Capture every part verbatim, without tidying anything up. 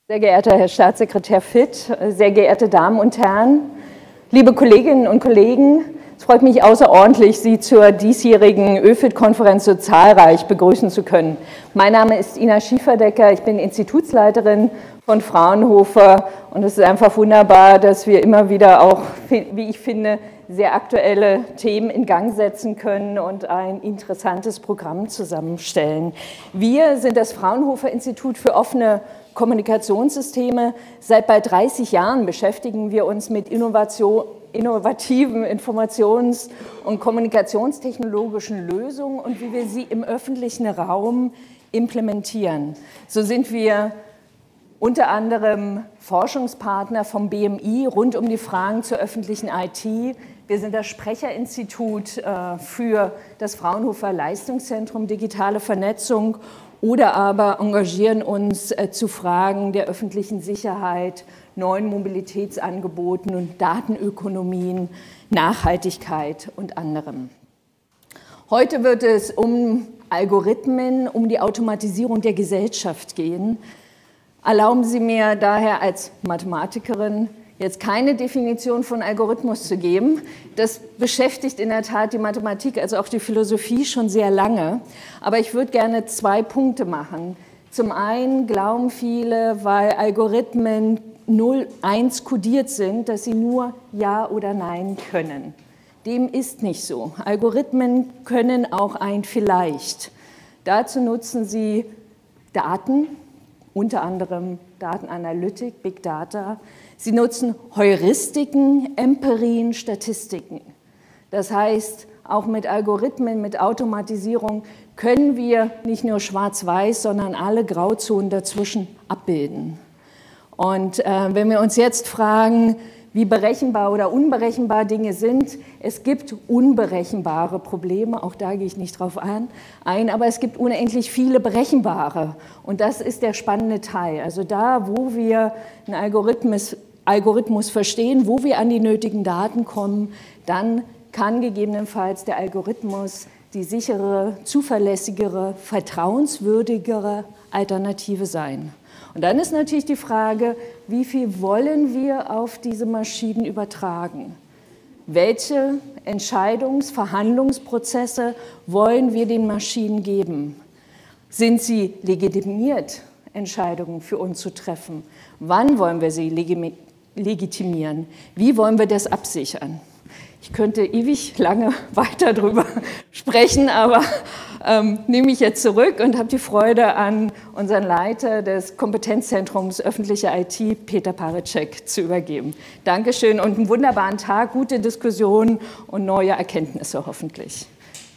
Sehr geehrter Herr Staatssekretär Fitt, sehr geehrte Damen und Herren, liebe Kolleginnen und Kollegen, es freut mich außerordentlich, Sie zur diesjährigen ÖFIT-Konferenz so zahlreich begrüßen zu können. Mein Name ist Ina Schieferdecker, ich bin Institutsleiterin von Fraunhofer und es ist einfach wunderbar, dass wir immer wieder auch, wie ich finde, sehr aktuelle Themen in Gang setzen können und ein interessantes Programm zusammenstellen. Wir sind das Fraunhofer Institut für offene Kommunikationssysteme. Seit bald dreißig Jahren beschäftigen wir uns mit Innovation, innovativen Informations- und kommunikationstechnologischen Lösungen und wie wir sie im öffentlichen Raum implementieren. So sind wir unter anderem Forschungspartner vom B M I rund um die Fragen zur öffentlichen I T. Wir sind das Sprecherinstitut für das Fraunhofer Leistungszentrum Digitale Vernetzung oder aber engagieren uns zu Fragen der öffentlichen Sicherheit, neuen Mobilitätsangeboten und Datenökonomien, Nachhaltigkeit und anderem. Heute wird es um Algorithmen, um die Automatisierung der Gesellschaft gehen. Erlauben Sie mir daher als Mathematikerin jetzt keine Definition von Algorithmus zu geben. Das beschäftigt in der Tat die Mathematik, also auch die Philosophie schon sehr lange. Aber ich würde gerne zwei Punkte machen. Zum einen glauben viele, weil Algorithmen null eins kodiert sind, dass sie nur Ja oder Nein können. Dem ist nicht so. Algorithmen können auch ein Vielleicht. Dazu nutzen sie Daten, unter anderem Datenanalytik, Big Data. Sie nutzen Heuristiken, Empirien, Statistiken. Das heißt, auch mit Algorithmen, mit Automatisierung können wir nicht nur schwarz-weiß, sondern alle Grauzonen dazwischen abbilden. Und äh, wenn wir uns jetzt fragen, wie berechenbar oder unberechenbar Dinge sind, es gibt unberechenbare Probleme, auch da gehe ich nicht drauf ein, ein, aber es gibt unendlich viele berechenbare. Und das ist der spannende Teil. Also da, wo wir einen Algorithmus, Algorithmus verstehen, wo wir an die nötigen Daten kommen, dann kann gegebenenfalls der Algorithmus die sichere, zuverlässigere, vertrauenswürdigere Alternative sein. Und dann ist natürlich die Frage, wie viel wollen wir auf diese Maschinen übertragen? Welche Entscheidungs-, Verhandlungsprozesse wollen wir den Maschinen geben? Sind sie legitimiert, Entscheidungen für uns zu treffen? Wann wollen wir sie legitimieren? Wie wollen wir das absichern? Ich könnte ewig lange weiter darüber sprechen, aber ähm, nehme ich jetzt zurück und habe die Freude, an unseren Leiter des Kompetenzzentrums öffentliche I T, Peter Parecek, zu übergeben. Dankeschön und einen wunderbaren Tag, gute Diskussionen und neue Erkenntnisse hoffentlich.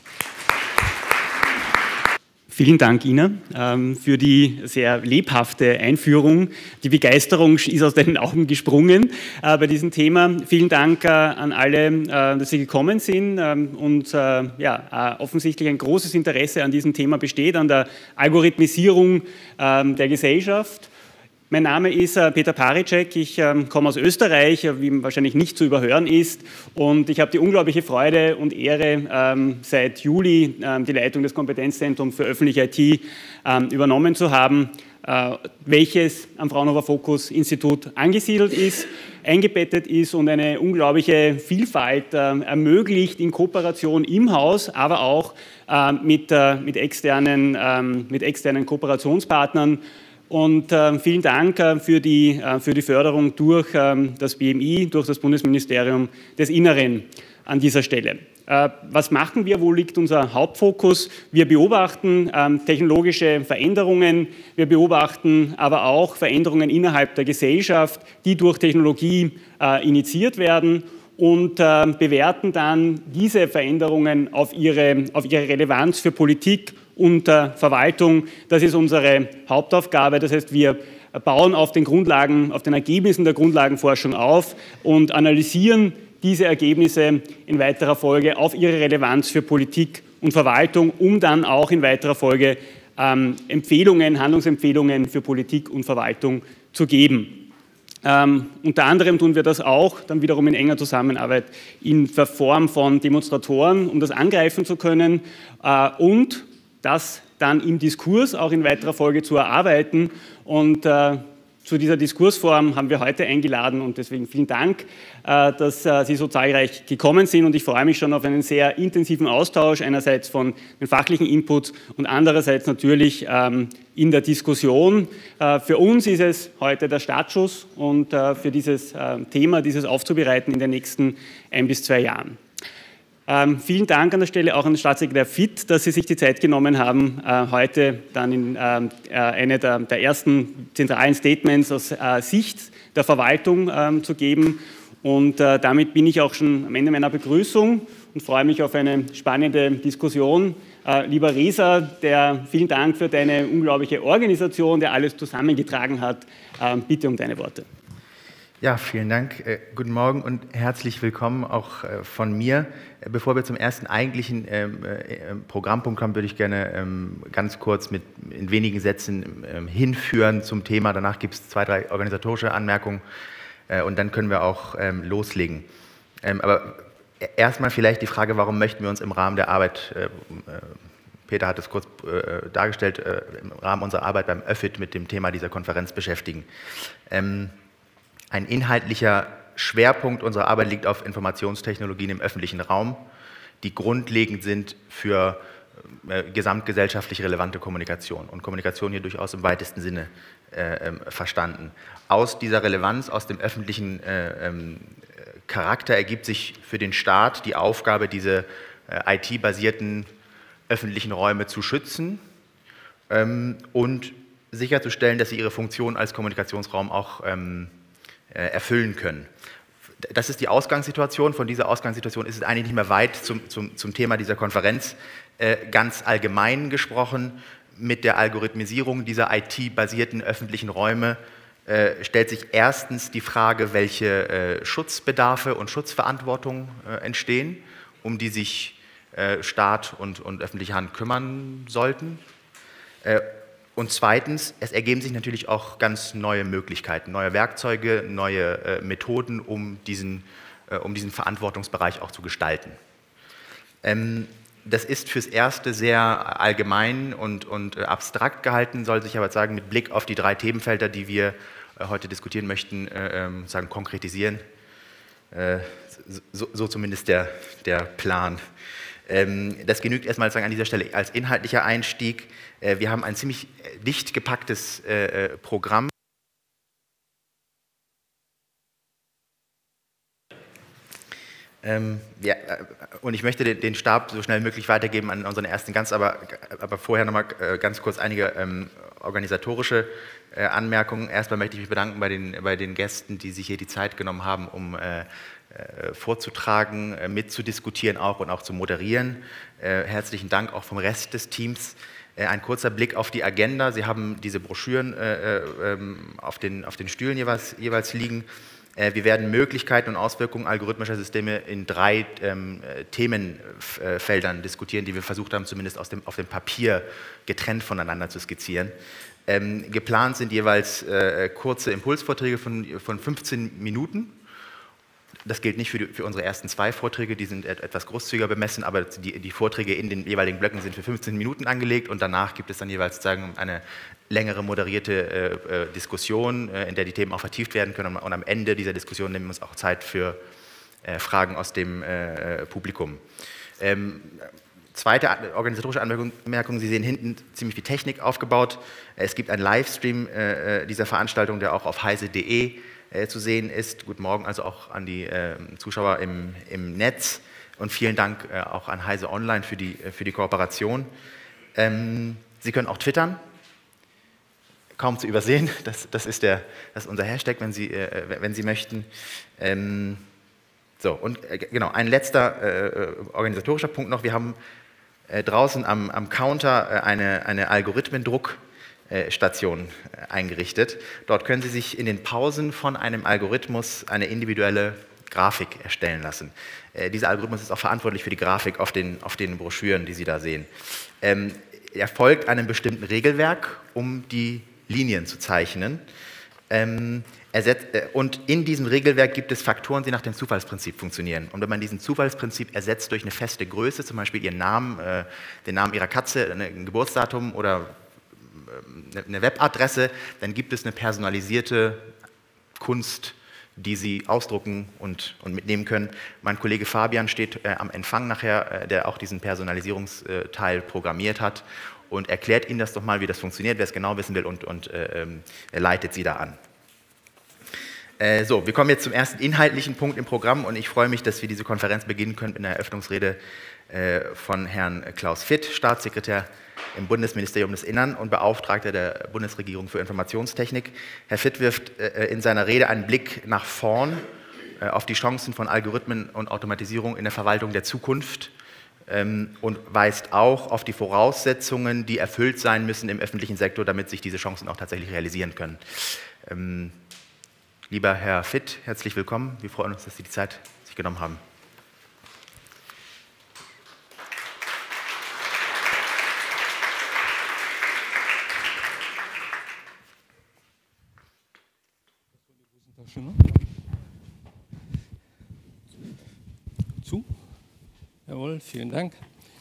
Vielen Dank, Ina, für die sehr lebhafte Einführung. Die Begeisterung ist aus den Augen gesprungen bei diesem Thema. Vielen Dank an alle, dass Sie gekommen sind und ja, offensichtlich ein großes Interesse an diesem Thema besteht, an der Algorithmisierung der Gesellschaft. Mein Name ist Peter Parecek, ich komme aus Österreich, wie wahrscheinlich nicht zu überhören ist, und ich habe die unglaubliche Freude und Ehre, seit Juli die Leitung des Kompetenzzentrums für öffentliche I T übernommen zu haben, welches am Fraunhofer Focus Institut angesiedelt ist, eingebettet ist und eine unglaubliche Vielfalt ermöglicht in Kooperation im Haus, aber auch mit, mit, externen, mit externen Kooperationspartnern. Und äh, vielen Dank äh, für, die, äh, für die Förderung durch äh, das B M I, durch das Bundesministerium des Inneren an dieser Stelle. Äh, was machen wir? Wo liegt unser Hauptfokus? Wir beobachten äh, technologische Veränderungen, wir beobachten aber auch Veränderungen innerhalb der Gesellschaft, die durch Technologie äh, initiiert werden, und äh, bewerten dann diese Veränderungen auf ihre, auf ihre Relevanz für Politik und äh, Verwaltung. Das ist unsere Hauptaufgabe. Das heißt, wir bauen auf den Grundlagen, auf den Ergebnissen der Grundlagenforschung auf und analysieren diese Ergebnisse in weiterer Folge auf ihre Relevanz für Politik und Verwaltung, um dann auch in weiterer Folge ähm, Empfehlungen, Handlungsempfehlungen für Politik und Verwaltung zu geben. Ähm, unter anderem tun wir das auch, dann wiederum in enger Zusammenarbeit in der Form von Demonstratoren, um das angreifen zu können äh, und das dann im Diskurs auch in weiterer Folge zu erarbeiten und äh, zu dieser Diskursform haben wir heute eingeladen und deswegen vielen Dank, dass Sie so zahlreich gekommen sind und ich freue mich schon auf einen sehr intensiven Austausch, einerseits von den fachlichen Inputs und andererseits natürlich in der Diskussion. Für uns ist es heute der Startschuss und für dieses Thema, dieses aufzubereiten in den nächsten ein bis zwei Jahren. Ähm, vielen Dank an der Stelle auch an den Staatssekretär Fitt, dass Sie sich die Zeit genommen haben, äh, heute dann in ähm, äh, eine der, der ersten zentralen Statements aus äh, Sicht der Verwaltung ähm, zu geben. Und äh, damit bin ich auch schon am Ende meiner Begrüßung und freue mich auf eine spannende Diskussion. Äh, lieber Reza, der, vielen Dank für deine unglaubliche Organisation, der alles zusammengetragen hat. Äh, bitte um deine Worte. Ja, vielen Dank. Äh, guten Morgen und herzlich willkommen auch äh, von mir. Äh, bevor wir zum ersten eigentlichen ähm, äh, Programmpunkt kommen, würde ich gerne ähm, ganz kurz mit in wenigen Sätzen ähm, hinführen zum Thema. Danach gibt es zwei, drei organisatorische Anmerkungen äh, und dann können wir auch ähm, loslegen. Ähm, aber erstmal vielleicht die Frage, warum möchten wir uns im Rahmen der Arbeit, äh, Peter hat es kurz äh, dargestellt, äh, im Rahmen unserer Arbeit beim Öffit mit dem Thema dieser Konferenz beschäftigen. Ähm, Ein inhaltlicher Schwerpunkt unserer Arbeit liegt auf Informationstechnologien im öffentlichen Raum, die grundlegend sind für äh, gesamtgesellschaftlich relevante Kommunikation und Kommunikation hier durchaus im weitesten Sinne äh, äh, verstanden. Aus dieser Relevanz, aus dem öffentlichen äh, äh, Charakter ergibt sich für den Staat die Aufgabe, diese äh, I T-basierten öffentlichen Räume zu schützen ähm, und sicherzustellen, dass sie ihre Funktion als Kommunikationsraum auch ähm, erfüllen können. Das ist die Ausgangssituation. Von dieser Ausgangssituation ist es eigentlich nicht mehr weit zum, zum, zum Thema dieser Konferenz. Äh, ganz allgemein gesprochen, mit der Algorithmisierung dieser I T-basierten öffentlichen Räume äh, stellt sich erstens die Frage, welche äh, Schutzbedarfe und Schutzverantwortung äh, entstehen, um die sich äh, Staat und, und öffentliche Hand kümmern sollten. Äh, Und zweitens, es ergeben sich natürlich auch ganz neue Möglichkeiten, neue Werkzeuge, neue äh, Methoden, um diesen, äh, um diesen Verantwortungsbereich auch zu gestalten. Ähm, das ist fürs Erste sehr allgemein und, und äh, abstrakt gehalten, soll sich aber sagen, mit Blick auf die drei Themenfelder, die wir äh, heute diskutieren möchten, äh, äh, sagen, konkretisieren. Äh, so, so zumindest der, der Plan. Das genügt erstmal an dieser Stelle als inhaltlicher Einstieg. Wir haben ein ziemlich dicht gepacktes Programm. Ähm, ja, und ich möchte den Stab so schnell wie möglich weitergeben an unseren ersten Gast, aber, aber vorher nochmal ganz kurz einige ähm, organisatorische äh, Anmerkungen. Erstmal möchte ich mich bedanken bei den, bei den Gästen, die sich hier die Zeit genommen haben, um äh, äh, vorzutragen, äh, mitzudiskutieren auch und auch zu moderieren. Äh, herzlichen Dank auch vom Rest des Teams. Äh, ein kurzer Blick auf die Agenda. Sie haben diese Broschüren äh, äh, auf, den, auf den Stühlen jeweils, jeweils liegen. Wir werden Möglichkeiten und Auswirkungen algorithmischer Systeme in drei ähm, Themenfeldern diskutieren, die wir versucht haben, zumindest aus dem, auf dem Papier getrennt voneinander zu skizzieren. Ähm, geplant sind jeweils äh, kurze Impulsvorträge von, von fünfzehn Minuten. Das gilt nicht für, die, für unsere ersten zwei Vorträge, die sind etwas großzügiger bemessen, aber die, die Vorträge in den jeweiligen Blöcken sind für fünfzehn Minuten angelegt und danach gibt es dann jeweils sozusagen eine längere moderierte äh, Diskussion, äh, in der die Themen auch vertieft werden können und am Ende dieser Diskussion nehmen wir uns auch Zeit für äh, Fragen aus dem äh, Publikum. Ähm, zweite organisatorische Anmerkung, Sie sehen hinten ziemlich viel Technik aufgebaut. Es gibt einen Livestream äh, dieser Veranstaltung, der auch auf heise punkt de äh, zu sehen ist. Guten Morgen also auch an die äh, Zuschauer im, im Netz und vielen Dank äh, auch an Heise Online für die, für die Kooperation. Ähm, Sie können auch twittern. Kaum zu übersehen, das, das, ist, der, das ist unser Hashtag, wenn Sie, äh, wenn Sie möchten. Ähm, so, und äh, genau, ein letzter äh, organisatorischer Punkt noch. Wir haben äh, draußen am, am Counter äh, eine, eine Algorithmendruckstation äh, eingerichtet. Dort können Sie sich in den Pausen von einem Algorithmus eine individuelle Grafik erstellen lassen. Äh, dieser Algorithmus ist auch verantwortlich für die Grafik auf den, auf den Broschüren, die Sie da sehen. Ähm, er folgt einem bestimmten Regelwerk, um die Linien zu zeichnen. Ähm, ersetzt, äh, und in diesem Regelwerk gibt es Faktoren, die nach dem Zufallsprinzip funktionieren. Und wenn man diesen Zufallsprinzip ersetzt durch eine feste Größe, zum Beispiel Ihren Namen, äh, den Namen Ihrer Katze, ein Geburtsdatum oder eine Webadresse, dann gibt es eine personalisierte Kunst, die Sie ausdrucken und, und mitnehmen können. Mein Kollege Fabian steht äh, am Empfang nachher, äh, der auch diesen Personalisierungsteil programmiert hat und erklärt Ihnen das doch mal, wie das funktioniert, wer es genau wissen will, und, und äh, er leitet Sie da an. Äh, so, wir kommen jetzt zum ersten inhaltlichen Punkt im Programm und ich freue mich, dass wir diese Konferenz beginnen können mit einer Eröffnungsrede äh, von Herrn Klaus Fitt, Staatssekretär im Bundesministerium des Innern und Beauftragter der Bundesregierung für Informationstechnik. Herr Fitt wirft äh, in seiner Rede einen Blick nach vorn äh, auf die Chancen von Algorithmen und Automatisierung in der Verwaltung der Zukunft ähm, und weist auch auf die Voraussetzungen, die erfüllt sein müssen im öffentlichen Sektor, damit sich diese Chancen auch tatsächlich realisieren können. Ähm, lieber Herr Fitt, herzlich willkommen. Wir freuen uns, dass Sie die Zeit sich genommen haben. Zu? Jawohl, vielen Dank.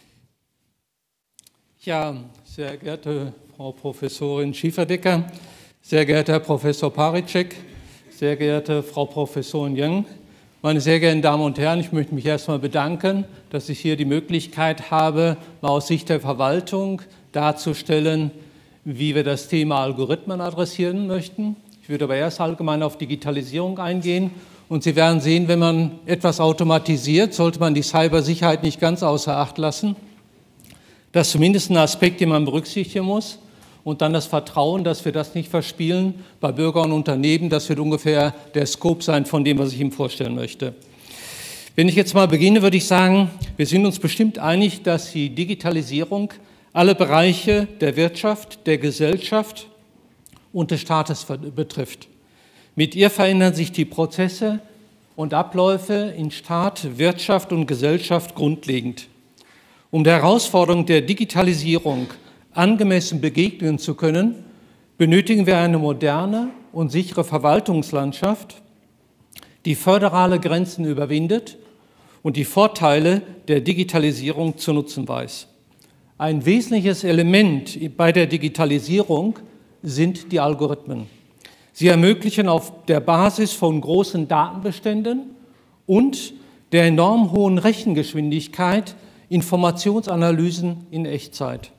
Ja, sehr geehrte Frau Professorin Schieferdecker, sehr geehrter Herr Professor Paritschek, sehr geehrte Frau Professorin Young, meine sehr geehrten Damen und Herren, ich möchte mich erstmal bedanken, dass ich hier die Möglichkeit habe, mal aus Sicht der Verwaltung darzustellen, wie wir das Thema Algorithmen adressieren möchten. Ich würde aber erst allgemein auf Digitalisierung eingehen und Sie werden sehen, wenn man etwas automatisiert, sollte man die Cybersicherheit nicht ganz außer Acht lassen. Das ist zumindest ein Aspekt, den man berücksichtigen muss. Und dann das Vertrauen, dass wir das nicht verspielen bei Bürgern und Unternehmen, das wird ungefähr der Scope sein von dem, was ich Ihnen vorstellen möchte. Wenn ich jetzt mal beginne, würde ich sagen, wir sind uns bestimmt einig, dass die Digitalisierung alle Bereiche der Wirtschaft, der Gesellschaft und des Staates betrifft. Mit ihr verändern sich die Prozesse und Abläufe in Staat, Wirtschaft und Gesellschaft grundlegend. Um der Herausforderung der Digitalisierung angemessen begegnen zu können, benötigen wir eine moderne und sichere Verwaltungslandschaft, die föderale Grenzen überwindet und die Vorteile der Digitalisierung zu nutzen weiß. Ein wesentliches Element bei der Digitalisierung sind die Algorithmen. Sie ermöglichen auf der Basis von großen Datenbeständen und der enorm hohen Rechengeschwindigkeit Informationsanalysen in Echtzeit.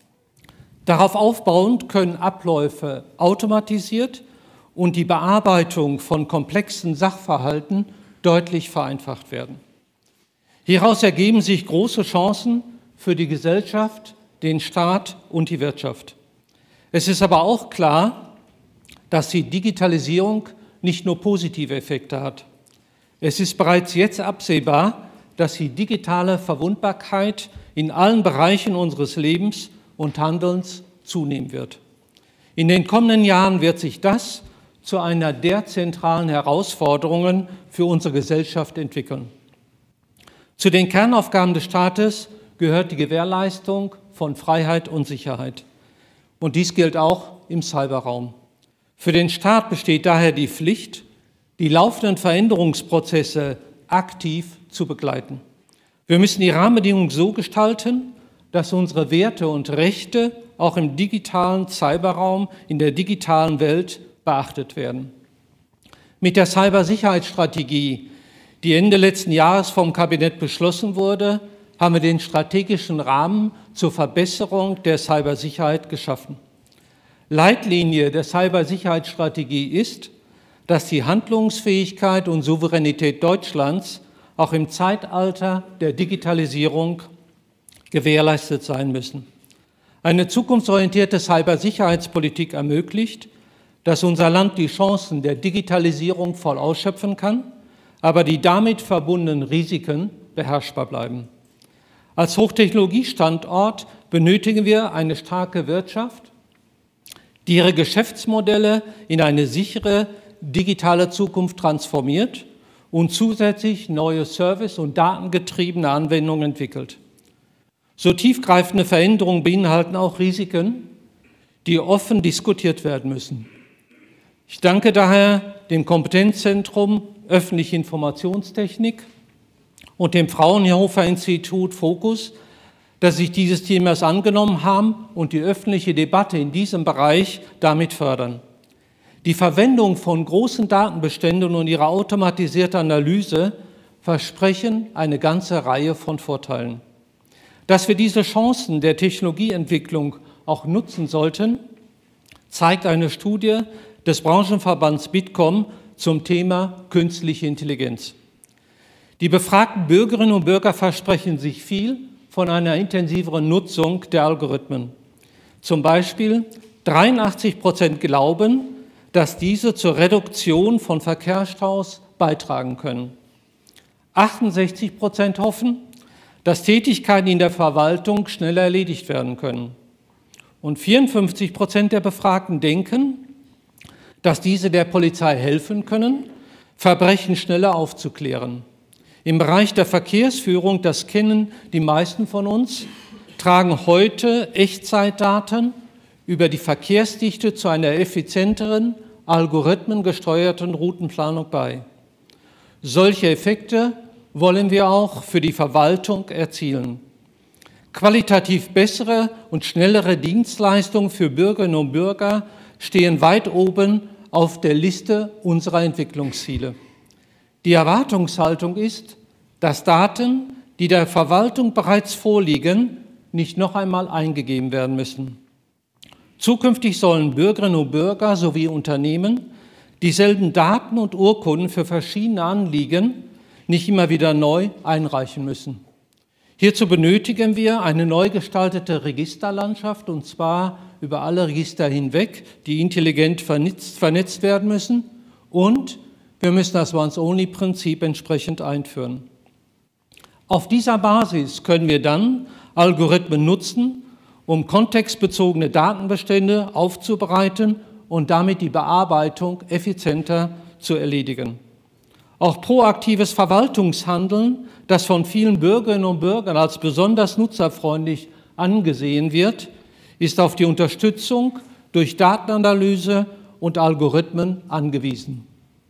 Darauf aufbauend können Abläufe automatisiert und die Bearbeitung von komplexen Sachverhalten deutlich vereinfacht werden. Hieraus ergeben sich große Chancen für die Gesellschaft, den Staat und die Wirtschaft. Es ist aber auch klar, dass die Digitalisierung nicht nur positive Effekte hat. Es ist bereits jetzt absehbar, dass die digitale Verwundbarkeit in allen Bereichen unseres Lebens und Handelns zunehmen wird. In den kommenden Jahren wird sich das zu einer der zentralen Herausforderungen für unsere Gesellschaft entwickeln. Zu den Kernaufgaben des Staates gehört die Gewährleistung von Freiheit und Sicherheit. Und dies gilt auch im Cyberraum. Für den Staat besteht daher die Pflicht, die laufenden Veränderungsprozesse aktiv zu begleiten. Wir müssen die Rahmenbedingungen so gestalten, dass unsere Werte und Rechte auch im digitalen Cyberraum, in der digitalen Welt beachtet werden. Mit der Cybersicherheitsstrategie, die Ende letzten Jahres vom Kabinett beschlossen wurde, haben wir den strategischen Rahmen zur Verbesserung der Cybersicherheit geschaffen. Leitlinie der Cybersicherheitsstrategie ist, dass die Handlungsfähigkeit und Souveränität Deutschlands auch im Zeitalter der Digitalisierung gewährleistet sein müssen. Eine zukunftsorientierte Cybersicherheitspolitik ermöglicht, dass unser Land die Chancen der Digitalisierung voll ausschöpfen kann, aber die damit verbundenen Risiken beherrschbar bleiben. Als Hochtechnologiestandort benötigen wir eine starke Wirtschaft, die ihre Geschäftsmodelle in eine sichere digitale Zukunft transformiert und zusätzlich neue service- und datengetriebene Anwendungen entwickelt. So tiefgreifende Veränderungen beinhalten auch Risiken, die offen diskutiert werden müssen. Ich danke daher dem Kompetenzzentrum Öffentliche Informationstechnik und dem Fraunhofer Institut Focus dass Sie sich dieses Themas angenommen haben und die öffentliche Debatte in diesem Bereich damit fördern. Die Verwendung von großen Datenbeständen und ihre automatisierte Analyse versprechen eine ganze Reihe von Vorteilen. Dass wir diese Chancen der Technologieentwicklung auch nutzen sollten, zeigt eine Studie des Branchenverbands Bitkom zum Thema künstliche Intelligenz. Die befragten Bürgerinnen und Bürger versprechen sich viel von einer intensiveren Nutzung der Algorithmen. Zum Beispiel dreiundachtzig Prozent glauben, dass diese zur Reduktion von Verkehrsstaus beitragen können. achtundsechzig Prozent hoffen, dass Tätigkeiten in der Verwaltung schneller erledigt werden können. Und vierundfünfzig Prozent der Befragten denken, dass diese der Polizei helfen können, Verbrechen schneller aufzuklären. Im Bereich der Verkehrsführung, das kennen die meisten von uns, tragen heute Echtzeitdaten über die Verkehrsdichte zu einer effizienteren, algorithmengesteuerten Routenplanung bei. Solche Effekte wollen wir auch für die Verwaltung erzielen. Qualitativ bessere und schnellere Dienstleistungen für Bürgerinnen und Bürger stehen weit oben auf der Liste unserer Entwicklungsziele. Die Erwartungshaltung ist, dass Daten, die der Verwaltung bereits vorliegen, nicht noch einmal eingegeben werden müssen. Zukünftig sollen Bürgerinnen und Bürger sowie Unternehmen dieselben Daten und Urkunden für verschiedene Anliegen nicht immer wieder neu einreichen müssen. Hierzu benötigen wir eine neu gestaltete Registerlandschaft, und zwar über alle Register hinweg, die intelligent vernetzt, vernetzt werden müssen, und wir müssen das Once-Only-Prinzip entsprechend einführen. Auf dieser Basis können wir dann Algorithmen nutzen, um kontextbezogene Datenbestände aufzubereiten und damit die Bearbeitung effizienter zu erledigen. Auch proaktives Verwaltungshandeln, das von vielen Bürgerinnen und Bürgern als besonders nutzerfreundlich angesehen wird, ist auf die Unterstützung durch Datenanalyse und Algorithmen angewiesen.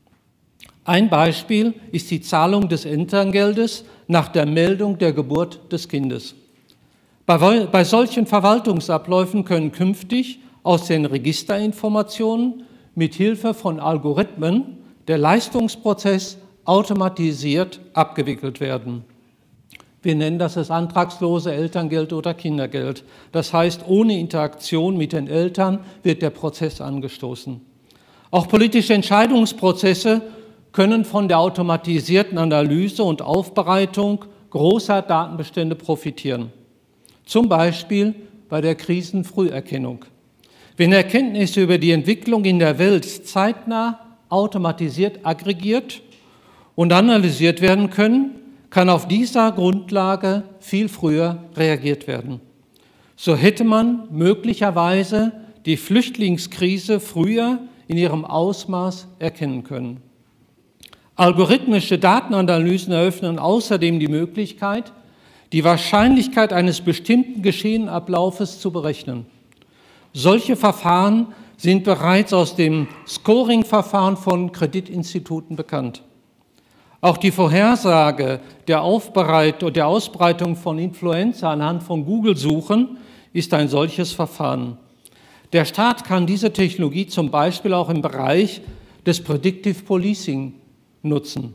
Ein Beispiel ist die Zahlung des Elterngeldes nach der Meldung der Geburt des Kindes. Bei, bei solchen Verwaltungsabläufen können künftig aus den Registerinformationen mit Hilfe von Algorithmen der Leistungsprozess automatisiert abgewickelt werden. Wir nennen das das antragslose Elterngeld oder Kindergeld. Das heißt, ohne Interaktion mit den Eltern wird der Prozess angestoßen. Auch politische Entscheidungsprozesse können von der automatisierten Analyse und Aufbereitung großer Datenbestände profitieren. Zum Beispiel bei der Krisenfrüherkennung. Wenn Erkenntnisse über die Entwicklung in der Welt zeitnah automatisiert aggregiert und analysiert werden können, kann auf dieser Grundlage viel früher reagiert werden. So hätte man möglicherweise die Flüchtlingskrise früher in ihrem Ausmaß erkennen können. Algorithmische Datenanalysen eröffnen außerdem die Möglichkeit, die Wahrscheinlichkeit eines bestimmten Geschehenablaufes zu berechnen. Solche Verfahren sind bereits aus dem Scoring-Verfahren von Kreditinstituten bekannt. Auch die Vorhersage der, Aufbereit- der Ausbreitung von Influenza anhand von Google-Suchen ist ein solches Verfahren. Der Staat kann diese Technologie zum Beispiel auch im Bereich des Predictive Policing nutzen,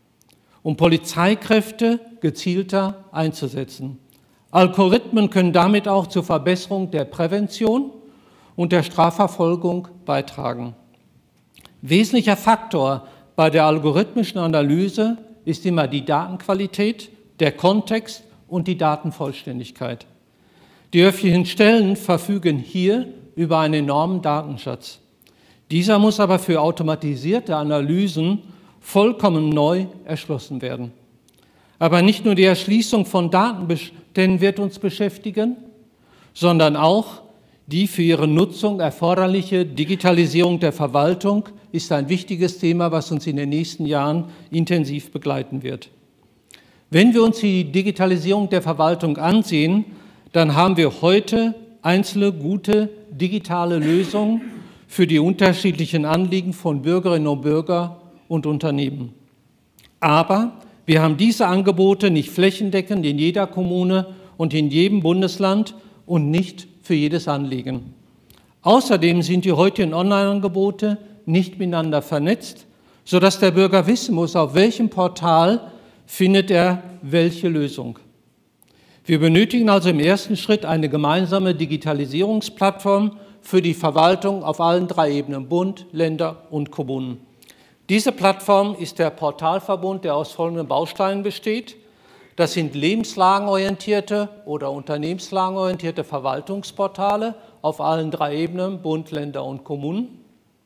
um Polizeikräfte gezielter einzusetzen. Algorithmen können damit auch zur Verbesserung der Prävention und der Strafverfolgung beitragen. Wesentlicher Faktor bei der algorithmischen Analyse ist immer die Datenqualität, der Kontext und die Datenvollständigkeit. Die öffentlichen Stellen verfügen hier über einen enormen Datenschatz. Dieser muss aber für automatisierte Analysen vollkommen neu erschlossen werden. Aber nicht nur die Erschließung von Datenbeständen wird uns beschäftigen, sondern auch die für ihre Nutzung erforderliche Digitalisierung der Verwaltung ist ein wichtiges Thema, was uns in den nächsten Jahren intensiv begleiten wird. Wenn wir uns die Digitalisierung der Verwaltung ansehen, dann haben wir heute einzelne gute digitale Lösungen für die unterschiedlichen Anliegen von Bürgerinnen und Bürgern und Unternehmen. Aber wir haben diese Angebote nicht flächendeckend in jeder Kommune und in jedem Bundesland und nicht für jedes Anliegen. Außerdem sind die heutigen Online-Angebote nicht miteinander vernetzt, sodass der Bürger wissen muss, auf welchem Portal findet er welche Lösung. Wir benötigen also im ersten Schritt eine gemeinsame Digitalisierungsplattform für die Verwaltung auf allen drei Ebenen, Bund, Länder und Kommunen. Diese Plattform ist der Portalverbund, der aus folgenden Bausteinen besteht. Das sind lebenslagenorientierte oder unternehmenslagenorientierte Verwaltungsportale auf allen drei Ebenen, Bund, Länder und Kommunen.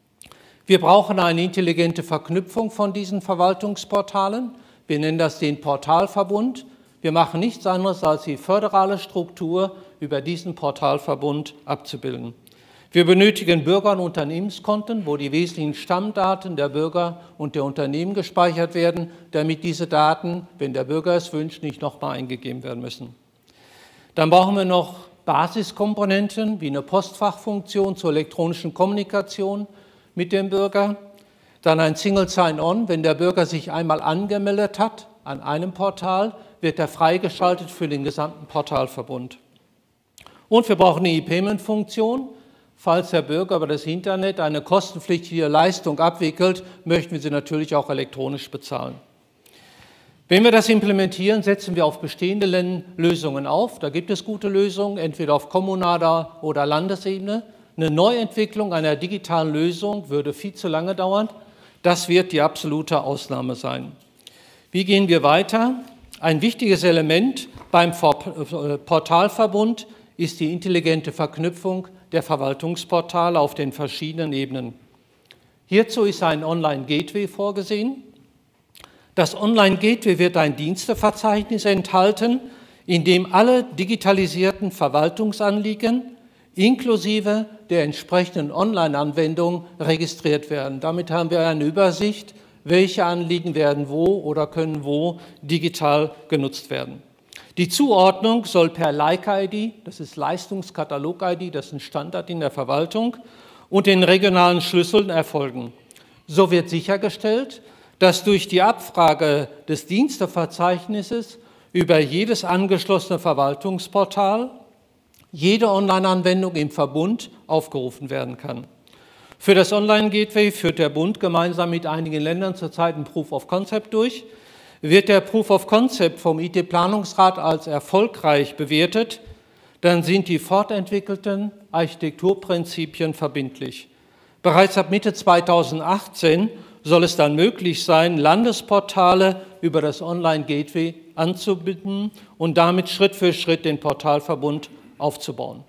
Wir brauchen eine intelligente Verknüpfung von diesen Verwaltungsportalen. Wir nennen das den Portalverbund. Wir machen nichts anderes, als die föderale Struktur über diesen Portalverbund abzubilden. Wir benötigen Bürger- und Unternehmenskonten, wo die wesentlichen Stammdaten der Bürger und der Unternehmen gespeichert werden, damit diese Daten, wenn der Bürger es wünscht, nicht nochmal eingegeben werden müssen. Dann brauchen wir noch Basiskomponenten wie eine Postfachfunktion zur elektronischen Kommunikation mit dem Bürger. Dann ein Single Sign-On, wenn der Bürger sich einmal angemeldet hat an einem Portal, wird er freigeschaltet für den gesamten Portalverbund. Und wir brauchen eine E-Payment-Funktion. Falls der Bürger über das Internet eine kostenpflichtige Leistung abwickelt, möchten wir sie natürlich auch elektronisch bezahlen. Wenn wir das implementieren, setzen wir auf bestehende Lösungen auf. Da gibt es gute Lösungen, entweder auf kommunaler oder Landesebene. Eine Neuentwicklung einer digitalen Lösung würde viel zu lange dauern. Das wird die absolute Ausnahme sein. Wie gehen wir weiter? Ein wichtiges Element beim Portalverbund ist die intelligente Verknüpfung der Verwaltungsportale auf den verschiedenen Ebenen. Hierzu ist ein Online-Gateway vorgesehen. Das Online-Gateway wird ein Diensteverzeichnis enthalten, in dem alle digitalisierten Verwaltungsanliegen inklusive der entsprechenden Online-Anwendung registriert werden. Damit haben wir eine Übersicht, welche Anliegen werden wo oder können wo digital genutzt werden. Die Zuordnung soll per Leica-I D, das ist Leistungskatalog-I D, das ist ein Standard in der Verwaltung, und den regionalen Schlüsseln erfolgen. So wird sichergestellt, dass durch die Abfrage des Diensteverzeichnisses über jedes angeschlossene Verwaltungsportal jede Online-Anwendung im Verbund aufgerufen werden kann. Für das Online-Gateway führt der Bund gemeinsam mit einigen Ländern zurzeit ein Proof of Concept durch. Wird der Proof of Concept vom I T-Planungsrat als erfolgreich bewertet, dann sind die fortentwickelten Architekturprinzipien verbindlich. Bereits ab Mitte zweitausendachtzehn soll es dann möglich sein, Landesportale über das Online-Gateway anzubinden und damit Schritt für Schritt den Portalverbund aufzubauen.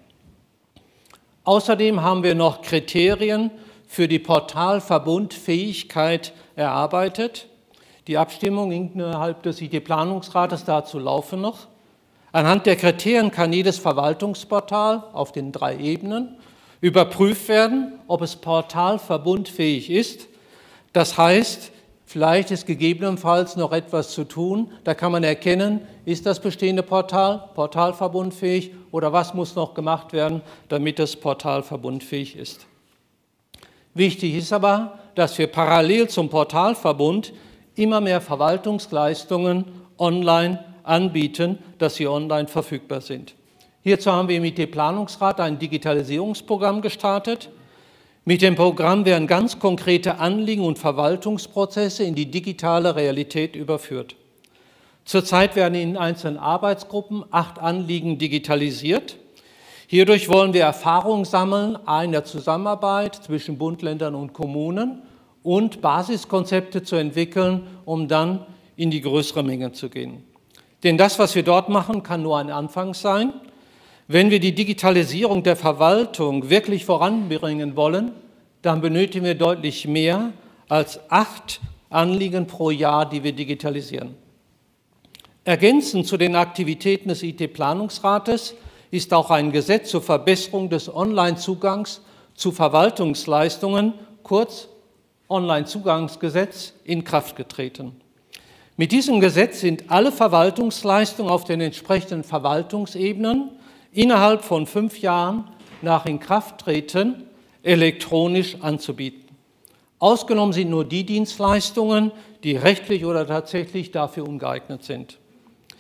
Außerdem haben wir noch Kriterien für die Portalverbundfähigkeit erarbeitet. Die Abstimmung innerhalb des I T-Planungsrates dazu laufen noch. Anhand der Kriterien kann jedes Verwaltungsportal auf den drei Ebenen überprüft werden, ob es portalverbundfähig ist. Das heißt, vielleicht ist gegebenenfalls noch etwas zu tun. Da kann man erkennen, ist das bestehende Portal portalverbundfähig oder was muss noch gemacht werden, damit es portalverbundfähig ist. Wichtig ist aber, dass wir parallel zum Portalverbund immer mehr Verwaltungsleistungen online anbieten, dass sie online verfügbar sind. Hierzu haben wir im I T-Planungsrat ein Digitalisierungsprogramm gestartet. Mit dem Programm werden ganz konkrete Anliegen und Verwaltungsprozesse in die digitale Realität überführt. Zurzeit werden in einzelnen Arbeitsgruppen acht Anliegen digitalisiert. Hierdurch wollen wir Erfahrungen sammeln, in der Zusammenarbeit zwischen Bund, Ländern und Kommunen und Basiskonzepte zu entwickeln, um dann in die größere Menge zu gehen. Denn das, was wir dort machen, kann nur ein Anfang sein. Wenn wir die Digitalisierung der Verwaltung wirklich voranbringen wollen, dann benötigen wir deutlich mehr als acht Anliegen pro Jahr, die wir digitalisieren. Ergänzend zu den Aktivitäten des I T-Planungsrates ist auch ein Gesetz zur Verbesserung des Online-Zugangs zu Verwaltungsleistungen, kurz Online-Zugangsgesetz, in Kraft getreten. Mit diesem Gesetz sind alle Verwaltungsleistungen auf den entsprechenden Verwaltungsebenen innerhalb von fünf Jahren nach Inkrafttreten elektronisch anzubieten. Ausgenommen sind nur die Dienstleistungen, die rechtlich oder tatsächlich dafür ungeeignet sind.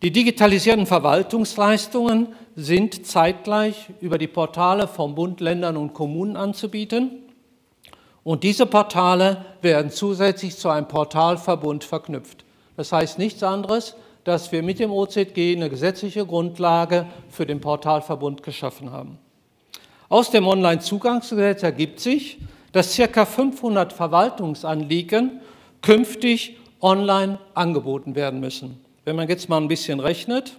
Die digitalisierten Verwaltungsleistungen sind zeitgleich über die Portale von Bund, Ländern und Kommunen anzubieten. Und diese Portale werden zusätzlich zu einem Portalverbund verknüpft. Das heißt nichts anderes, dass wir mit dem O Z G eine gesetzliche Grundlage für den Portalverbund geschaffen haben. Aus dem Onlinezugangsgesetz ergibt sich, dass ca. fünfhundert Verwaltungsanliegen künftig online angeboten werden müssen. Wenn man jetzt mal ein bisschen rechnet,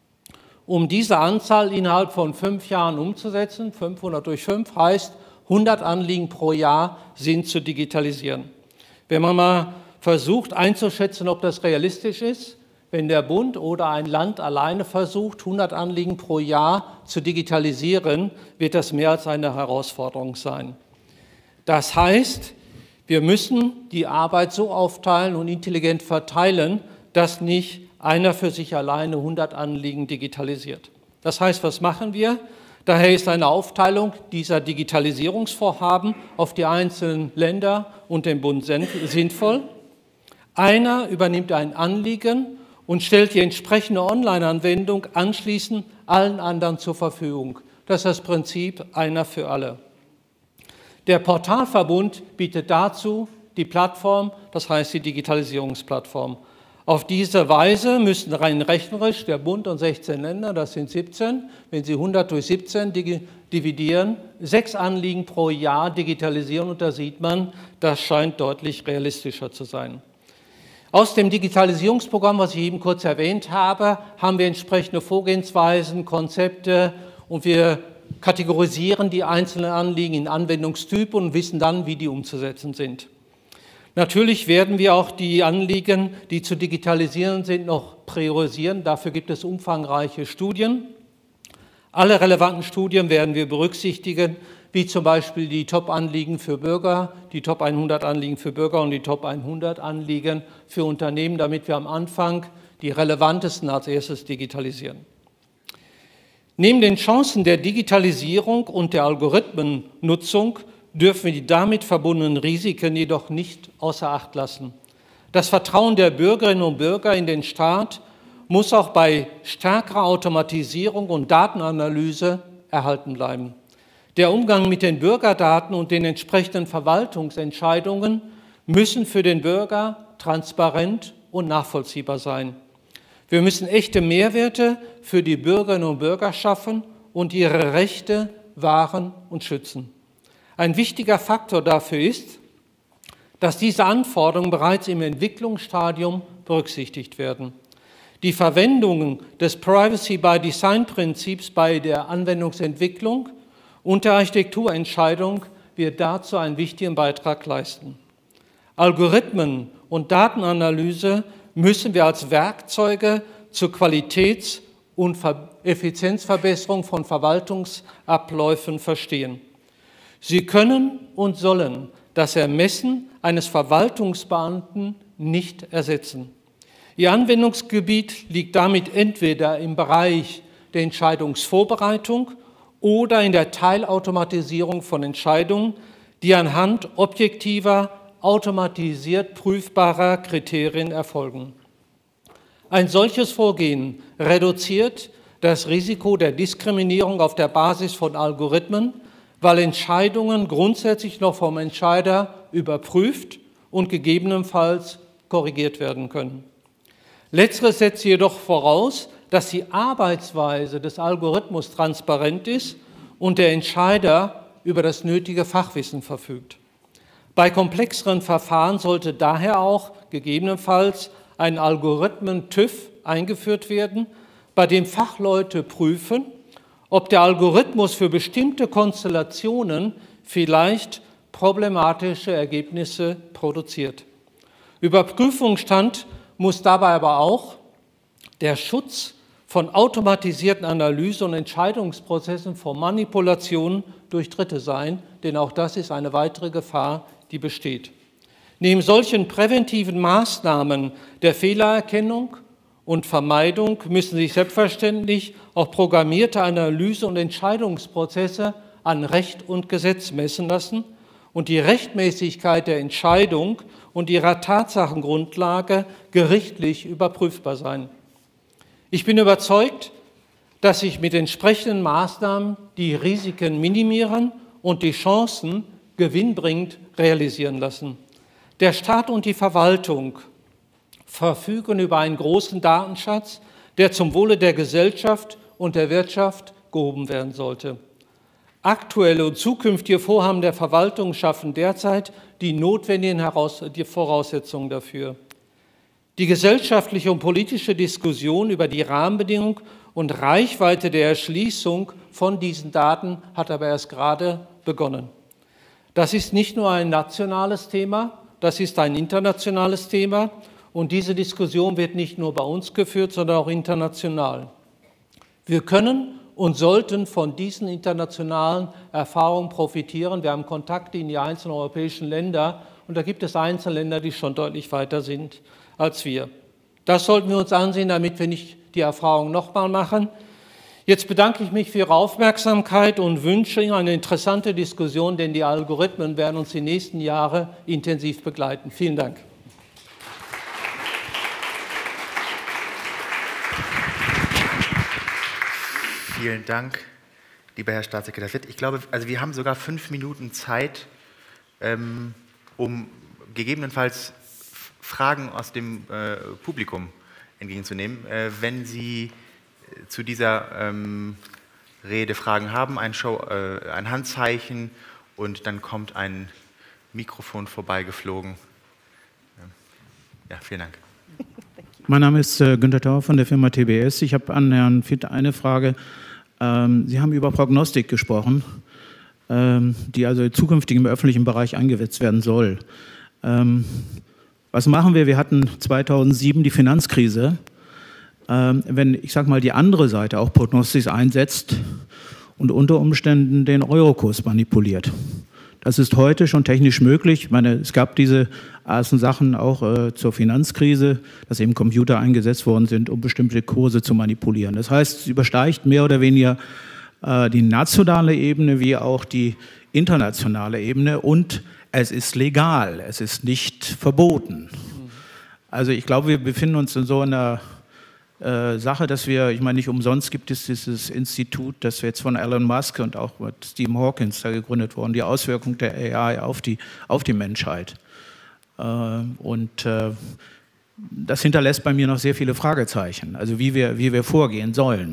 um diese Anzahl innerhalb von fünf Jahren umzusetzen, fünfhundert durch fünf heißt, hundert Anliegen pro Jahr sind zu digitalisieren. Wenn man mal versucht einzuschätzen, ob das realistisch ist, wenn der Bund oder ein Land alleine versucht, hundert Anliegen pro Jahr zu digitalisieren, wird das mehr als eine Herausforderung sein. Das heißt, wir müssen die Arbeit so aufteilen und intelligent verteilen, dass nicht einer für sich alleine hundert Anliegen digitalisiert. Das heißt, was machen wir? Daher ist eine Aufteilung dieser Digitalisierungsvorhaben auf die einzelnen Länder und den Bund sinnvoll. Einer übernimmt ein Anliegen und stellt die entsprechende Online-Anwendung anschließend allen anderen zur Verfügung. Das ist das Prinzip einer für alle. Der Portalverbund bietet dazu die Plattform, das heißt die Digitalisierungsplattform. Auf diese Weise müssen rein rechnerisch der Bund und sechzehn Länder, das sind siebzehn, wenn Sie hundert durch siebzehn dividieren, sechs Anliegen pro Jahr digitalisieren und da sieht man, das scheint deutlich realistischer zu sein. Aus dem Digitalisierungsprogramm, was ich eben kurz erwähnt habe, haben wir entsprechende Vorgehensweisen, Konzepte und wir kategorisieren die einzelnen Anliegen in Anwendungstypen und wissen dann, wie die umzusetzen sind. Natürlich werden wir auch die Anliegen, die zu digitalisieren sind, noch priorisieren. Dafür gibt es umfangreiche Studien. Alle relevanten Studien werden wir berücksichtigen, wie zum Beispiel die Top-Anliegen für Bürger, die Top hundert Anliegen für Bürger und die Top hundert Anliegen für Unternehmen, damit wir am Anfang die relevantesten als erstes digitalisieren. Neben den Chancen der Digitalisierung und der Algorithmennutzung dürfen wir die damit verbundenen Risiken jedoch nicht außer Acht lassen. Das Vertrauen der Bürgerinnen und Bürger in den Staat muss auch bei stärkerer Automatisierung und Datenanalyse erhalten bleiben. Der Umgang mit den Bürgerdaten und den entsprechenden Verwaltungsentscheidungen müssen für den Bürger transparent und nachvollziehbar sein. Wir müssen echte Mehrwerte für die Bürgerinnen und Bürger schaffen und ihre Rechte wahren und schützen. Ein wichtiger Faktor dafür ist, dass diese Anforderungen bereits im Entwicklungsstadium berücksichtigt werden. Die Verwendung des Privacy-by-Design-Prinzips bei der Anwendungsentwicklung und der Architekturentscheidung wird dazu einen wichtigen Beitrag leisten. Algorithmen und Datenanalyse müssen wir als Werkzeuge zur Qualitäts- und Effizienzverbesserung von Verwaltungsabläufen verstehen. Sie können und sollen das Ermessen eines Verwaltungsbeamten nicht ersetzen. Ihr Anwendungsgebiet liegt damit entweder im Bereich der Entscheidungsvorbereitung oder in der Teilautomatisierung von Entscheidungen, die anhand objektiver, automatisiert prüfbarer Kriterien erfolgen. Ein solches Vorgehen reduziert das Risiko der Diskriminierung auf der Basis von Algorithmen, weil Entscheidungen grundsätzlich noch vom Entscheider überprüft und gegebenenfalls korrigiert werden können. Letzteres setzt jedoch voraus, dass die Arbeitsweise des Algorithmus transparent ist und der Entscheider über das nötige Fachwissen verfügt. Bei komplexeren Verfahren sollte daher auch gegebenenfalls ein Algorithmen-TÜV eingeführt werden, bei dem Fachleute prüfen, ob der Algorithmus für bestimmte Konstellationen vielleicht problematische Ergebnisse produziert. Überprüfungsstand muss dabei aber auch der Schutz von automatisierten Analyse- und Entscheidungsprozessen vor Manipulationen durch Dritte sein, denn auch das ist eine weitere Gefahr, die besteht. Neben solchen präventiven Maßnahmen der Fehlererkennung und Vermeidung müssen sich selbstverständlich auch programmierte Analyse- und Entscheidungsprozesse an Recht und Gesetz messen lassen und die Rechtmäßigkeit der Entscheidung und ihrer Tatsachengrundlage gerichtlich überprüfbar sein. Ich bin überzeugt, dass sich mit entsprechenden Maßnahmen die Risiken minimieren und die Chancen gewinnbringend realisieren lassen. Der Staat und die Verwaltung verfügen über einen großen Datenschatz, der zum Wohle der Gesellschaft und der Wirtschaft gehoben werden sollte. Aktuelle und zukünftige Vorhaben der Verwaltung schaffen derzeit die notwendigen Heraus- die Voraussetzungen dafür. Die gesellschaftliche und politische Diskussion über die Rahmenbedingungen und Reichweite der Erschließung von diesen Daten hat aber erst gerade begonnen. Das ist nicht nur ein nationales Thema, das ist ein internationales Thema und diese Diskussion wird nicht nur bei uns geführt, sondern auch international. Wir können und sollten von diesen internationalen Erfahrungen profitieren. Wir haben Kontakte in die einzelnen europäischen Länder und da gibt es einzelne Länder, die schon deutlich weiter sind als wir. Das sollten wir uns ansehen, damit wir nicht die Erfahrung nochmal machen. Jetzt bedanke ich mich für Ihre Aufmerksamkeit und wünsche Ihnen eine interessante Diskussion, denn die Algorithmen werden uns die nächsten Jahre intensiv begleiten. Vielen Dank. Vielen Dank, lieber Herr Staatssekretär Fitt. Ich glaube, also wir haben sogar fünf Minuten Zeit, ähm, um gegebenenfalls Fragen aus dem äh, Publikum entgegenzunehmen. Äh, wenn Sie zu dieser ähm, Rede Fragen haben, ein, Show, äh, ein Handzeichen und dann kommt ein Mikrofon vorbeigeflogen. Ja, vielen Dank. Mein Name ist äh, Günter Tauer von der Firma T B S. Ich habe an Herrn Fitt eine Frage. Ähm, Sie haben über Prognostik gesprochen, ähm, die also zukünftig im öffentlichen Bereich eingesetzt werden soll. Ähm, was machen wir? Wir hatten zweitausendsieben die Finanzkrise. Ähm, wenn, ich sage mal, die andere Seite auch Prognostik einsetzt und unter Umständen den Eurokurs manipuliert. Das ist heute schon technisch möglich. Ich meine, es gab diese ersten Sachen auch äh, zur Finanzkrise, dass eben Computer eingesetzt worden sind, um bestimmte Kurse zu manipulieren. Das heißt, es übersteigt mehr oder weniger äh, die nationale Ebene wie auch die internationale Ebene und es ist legal, es ist nicht verboten. Also ich glaube, wir befinden uns in so einer äh, Sache, dass wir, ich meine, nicht umsonst gibt es dieses Institut, das jetzt von Elon Musk und auch mit Stephen Hawking da gegründet worden, die Auswirkung der A I auf die, auf die Menschheit. Äh, und äh, das hinterlässt bei mir noch sehr viele Fragezeichen, also wie wir, wie wir vorgehen sollen.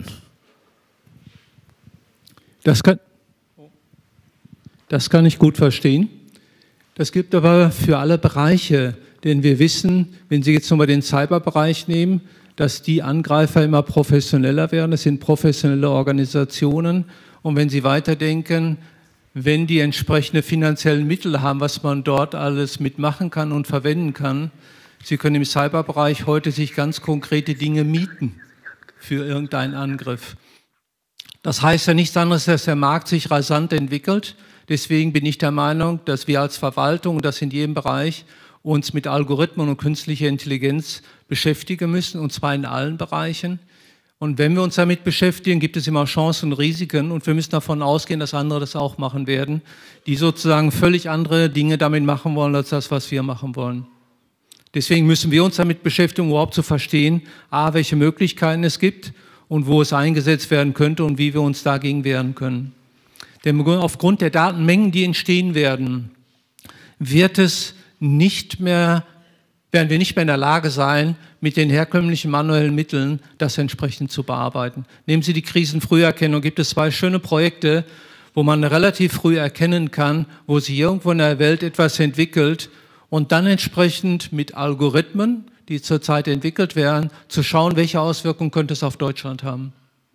Das kann, das kann ich gut verstehen. Das gibt aber für alle Bereiche, denn wir wissen, wenn Sie jetzt nochmal den Cyberbereich nehmen, dass die Angreifer immer professioneller werden. Es sind professionelle Organisationen. Und wenn Sie weiterdenken, wenn die entsprechende finanziellen Mittel haben, was man dort alles mitmachen kann und verwenden kann, Sie können im Cyberbereich heute sich ganz konkrete Dinge mieten für irgendeinen Angriff. Das heißt ja nichts anderes, dass der Markt sich rasant entwickelt. Deswegen bin ich der Meinung, dass wir als Verwaltung, und das in jedem Bereich, uns mit Algorithmen und künstlicher Intelligenz beschäftigen müssen, und zwar in allen Bereichen. Und wenn wir uns damit beschäftigen, gibt es immer Chancen und Risiken und wir müssen davon ausgehen, dass andere das auch machen werden, die sozusagen völlig andere Dinge damit machen wollen, als das, was wir machen wollen. Deswegen müssen wir uns damit beschäftigen, um überhaupt zu verstehen, a, welche Möglichkeiten es gibt und wo es eingesetzt werden könnte und wie wir uns dagegen wehren können. Denn aufgrund der Datenmengen, die entstehen werden, wird es nicht mehr, werden wir nicht mehr in der Lage sein, mit den herkömmlichen manuellen Mitteln das entsprechend zu bearbeiten. Nehmen Sie die Krisenfrüherkennung, gibt es zwei schöne Projekte, wo man relativ früh erkennen kann, wo sich irgendwo in der Welt etwas entwickelt und dann entsprechend mit Algorithmen, die zurzeit entwickelt werden, zu schauen, welche Auswirkungen könnte es auf Deutschland haben.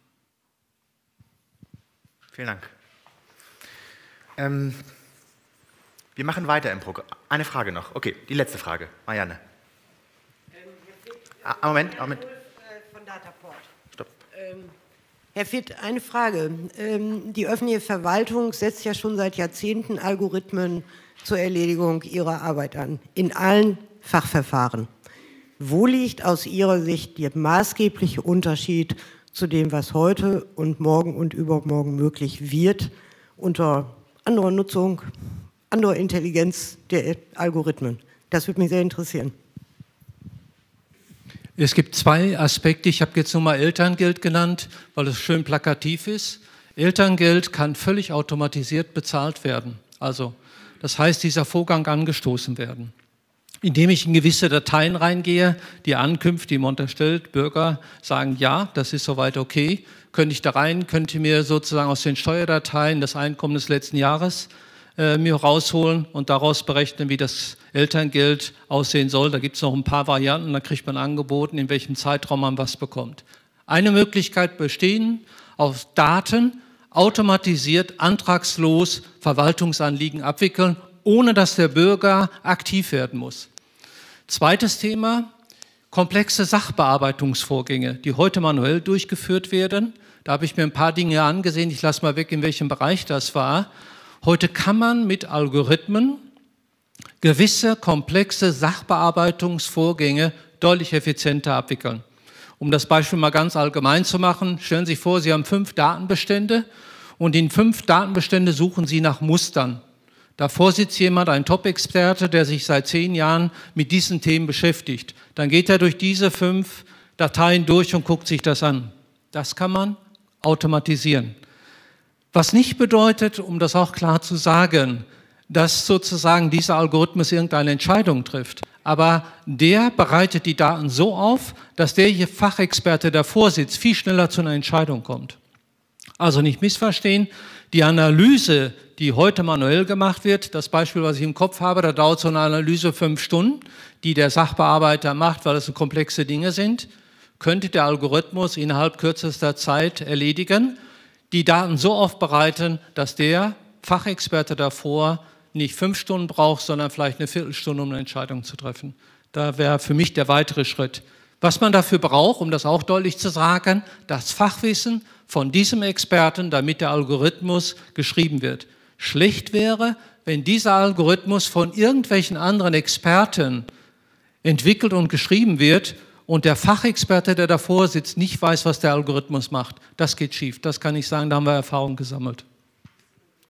Vielen Dank. Ähm, wir machen weiter im Programm. Eine Frage noch. Okay, die letzte Frage. Marianne. Ähm, ah, Moment, Moment. Von Dataport. Stopp. Ähm, Herr Fitt, eine Frage. Ähm, die öffentliche Verwaltung setzt ja schon seit Jahrzehnten Algorithmen zur Erledigung ihrer Arbeit an, in allen Fachverfahren. Wo liegt aus Ihrer Sicht der maßgebliche Unterschied zu dem, was heute und morgen und übermorgen möglich wird, unter anderer Nutzung, anderer Intelligenz der Algorithmen? Das würde mich sehr interessieren. Es gibt zwei Aspekte. Ich habe jetzt nur mal Elterngeld genannt, weil es schön plakativ ist. Elterngeld kann völlig automatisiert bezahlt werden. Also, das heißt, dieser Vorgang angestoßen werden. Indem ich in gewisse Dateien reingehe, die Ankünfte, die man unterstellt, Bürger sagen, ja, das ist soweit okay, könnte ich da rein, könnte mir sozusagen aus den Steuerdateien das Einkommen des letzten Jahres äh, mir rausholen und daraus berechnen, wie das Elterngeld aussehen soll. Da gibt es noch ein paar Varianten, da kriegt man angeboten, in welchem Zeitraum man was bekommt. Eine Möglichkeit bestehen, auf Daten automatisiert, antragslos Verwaltungsanliegen abwickeln, ohne dass der Bürger aktiv werden muss. Zweites Thema, komplexe Sachbearbeitungsvorgänge, die heute manuell durchgeführt werden. Da habe ich mir ein paar Dinge angesehen, ich lasse mal weg, in welchem Bereich das war. Heute kann man mit Algorithmen gewisse komplexe Sachbearbeitungsvorgänge deutlich effizienter abwickeln. Um das Beispiel mal ganz allgemein zu machen, stellen Sie sich vor, Sie haben fünf Datenbestände und in fünf Datenbestände suchen Sie nach Mustern. Davor sitzt jemand, ein Top-Experte, der sich seit zehn Jahren mit diesen Themen beschäftigt. Dann geht er durch diese fünf Dateien durch und guckt sich das an. Das kann man automatisieren. Was nicht bedeutet, um das auch klar zu sagen, dass sozusagen dieser Algorithmus irgendeine Entscheidung trifft. Aber der bereitet die Daten so auf, dass der Fachexperte, der davor sitzt, viel schneller zu einer Entscheidung kommt. Also nicht missverstehen, die Analyse, die heute manuell gemacht wird, das Beispiel, was ich im Kopf habe, da dauert so eine Analyse fünf Stunden, die der Sachbearbeiter macht, weil das so komplexe Dinge sind, könnte der Algorithmus innerhalb kürzester Zeit erledigen, die Daten so aufbereiten, dass der Fachexperte davor nicht fünf Stunden braucht, sondern vielleicht eine Viertelstunde, um eine Entscheidung zu treffen. Da wäre für mich der weitere Schritt. Was man dafür braucht, um das auch deutlich zu sagen, das Fachwissen von diesem Experten, damit der Algorithmus geschrieben wird. Schlecht wäre, wenn dieser Algorithmus von irgendwelchen anderen Experten entwickelt und geschrieben wird und der Fachexperte, der davor sitzt, nicht weiß, was der Algorithmus macht. Das geht schief. Das kann ich sagen, da haben wir Erfahrung gesammelt.